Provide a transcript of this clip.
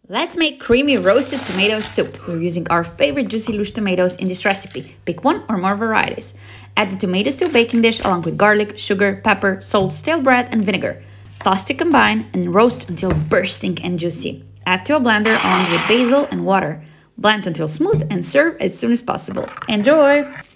Let's make creamy roasted tomato soup. We're using our favorite juicy lush tomatoes in this recipe. Pick one or more varieties. Add the tomatoes to a baking dish along with garlic, sugar, pepper, salt, stale bread, and vinegar. Toss to combine and roast until bursting and juicy. Add to a blender along with basil and water. Blend until smooth and serve as soon as possible. Enjoy!